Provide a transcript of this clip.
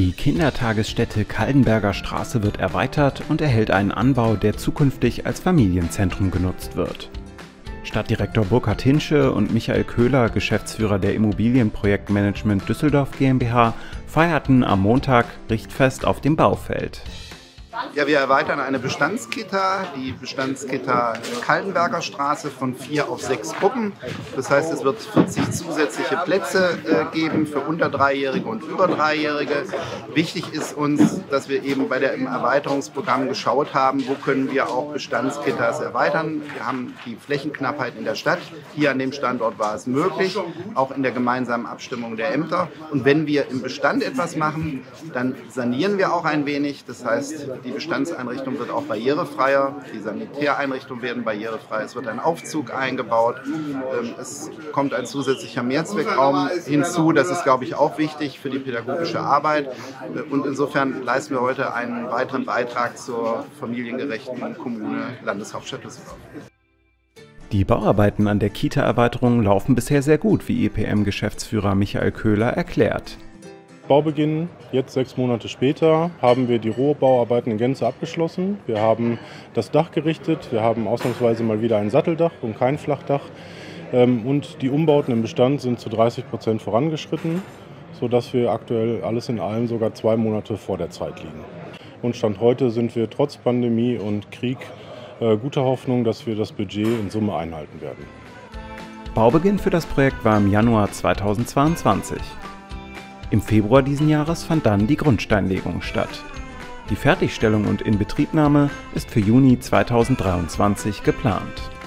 Die Kindertagesstätte Kaldenberger Straße wird erweitert und erhält einen Anbau, der zukünftig als Familienzentrum genutzt wird. Stadtdirektor Burkhard Hinsche und Michael Köhler, Geschäftsführer der Immobilienprojektmanagement Düsseldorf GmbH, feierten am Montag Richtfest auf dem Baufeld. Ja, wir erweitern eine Bestandskita, die Bestandskita Kaldenberger Straße, von 4 auf 6 Gruppen. Das heißt, es wird 40 zusätzliche Plätze geben für unter 3-Jährige und über 3-Jährige. Wichtig ist uns, dass wir eben im Erweiterungsprogramm geschaut haben, wo können wir auch Bestandskitas erweitern. Wir haben die Flächenknappheit in der Stadt. Hier an dem Standort war es möglich, auch in der gemeinsamen Abstimmung der Ämter. Und wenn wir im Bestand etwas machen, dann sanieren wir auch ein wenig. Das heißt, die Bestandseinrichtung wird auch barrierefreier, die Sanitäreinrichtungen werden barrierefrei, es wird ein Aufzug eingebaut, es kommt ein zusätzlicher Mehrzweckraum hinzu, das ist, glaube ich, auch wichtig für die pädagogische Arbeit, und insofern leisten wir heute einen weiteren Beitrag zur familiengerechten Kommune Landeshauptstadt Düsseldorf. Die Bauarbeiten an der Kita-Erweiterung laufen bisher sehr gut, wie EPM-Geschäftsführer Michael Köhler erklärt. Baubeginn, jetzt 6 Monate später, haben wir die Rohbauarbeiten in Gänze abgeschlossen. Wir haben das Dach gerichtet, wir haben ausnahmsweise mal wieder ein Satteldach und kein Flachdach. Und die Umbauten im Bestand sind zu 30% vorangeschritten, sodass wir aktuell alles in allem sogar 2 Monate vor der Zeit liegen. Und Stand heute sind wir trotz Pandemie und Krieg guter Hoffnung, dass wir das Budget in Summe einhalten werden. Baubeginn für das Projekt war im Januar 2022. Im Februar diesen Jahres fand dann die Grundsteinlegung statt. Die Fertigstellung und Inbetriebnahme ist für Juni 2023 geplant.